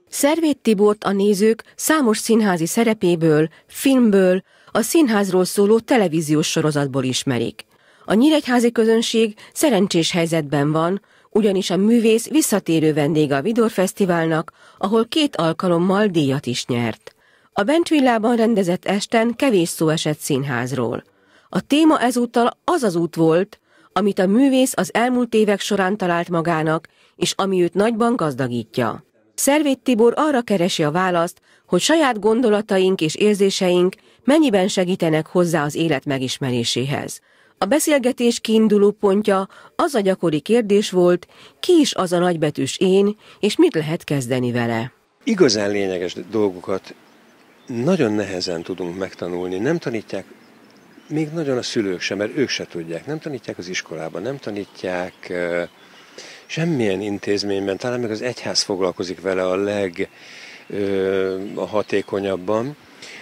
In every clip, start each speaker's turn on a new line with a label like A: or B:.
A: Szervéth Tibort a nézők számos színházi szerepéből, filmből, a színházról szóló televíziós sorozatból ismerik. A nyíregyházi közönség szerencsés helyzetben van, ugyanis a művész visszatérő vendége a Vidor Fesztiválnak, ahol 2 alkalommal díjat is nyert. A Bencsvillában rendezett esten kevés szó esett színházról. A téma ezúttal az az út volt, amit a művész az elmúlt évek során talált magának, és ami őt nagyban gazdagítja. Szervéth Tibor arra keresi a választ, hogy saját gondolataink és érzéseink mennyiben segítenek hozzá az élet megismeréséhez. A beszélgetés kiinduló pontja az a gyakori kérdés volt, ki is az a nagybetűs én, és mit lehet kezdeni vele.
B: Igazán lényeges dolgokat nagyon nehezen tudunk megtanulni, nem tanítják még nagyon a szülők sem, mert ők se tudják, nem tanítják az iskolában, nem tanítják semmilyen intézményben, talán meg az egyház foglalkozik vele a leghatékonyabban,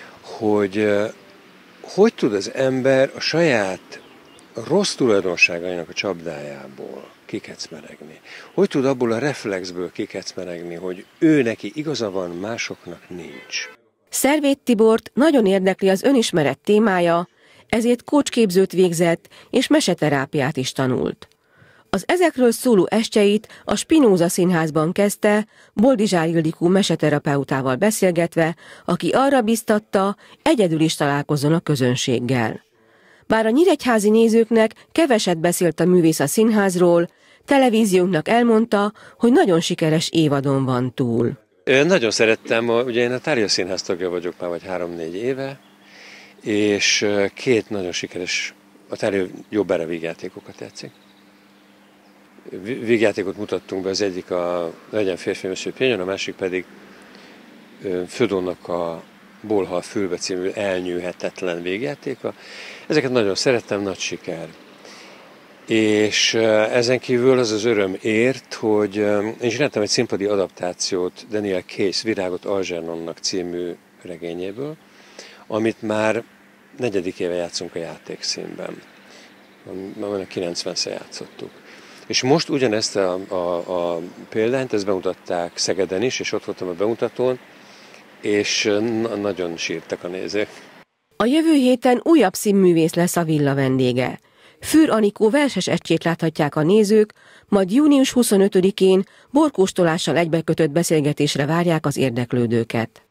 B: hogy tud az ember a saját rossz tulajdonságainak a csapdájából kikecmeregni. Hogy tud abból a reflexből kikecmeregni, hogy ő neki igaza van, másoknak nincs.
A: Szervéth Tibort nagyon érdekli az önismeret témája, ezért coachképzőt végzett és meseterápiát is tanult. Az ezekről szóló estjeit a Spinoza Színházban kezdte, Boldizsár Ildikó meseterapeutával beszélgetve, aki arra biztatta, egyedül is találkozzon a közönséggel. Bár a nyíregyházi nézőknek keveset beszélt a művész a színházról, televíziónknak elmondta, hogy nagyon sikeres évadon van túl.
B: Nagyon szerettem, ugye én a Thália Színház tagja vagyok már vagy 3-4 éve, és 2 nagyon sikeres, a Thália jobb erre vígjátékokat játszik. Vígjátékot mutattunk be, az egyik a Legyen férfi Monsieur Pignon, a másik pedig Födonnak a Bolhal fülbe című elnyűhetetlen végjátéka. Ezeket nagyon szerettem, nagy siker. És ezen kívül az az öröm ért, hogy én is csináltam egy színpadi adaptációt Daniel Case Virágot Algernonnak című regényéből, amit már 4. éve játszunk a játékszínben. Már 90-szer játszottuk. És most ugyanezt a példányt, ezt bemutatták Szegeden is, és ott voltam a bemutatón, és nagyon sírtak a nézők.
A: A jövő héten újabb színművész lesz a villa vendége. Fűr Anikó verses estjét láthatják a nézők, majd június 25-én borkóstolással egybekötött beszélgetésre várják az érdeklődőket.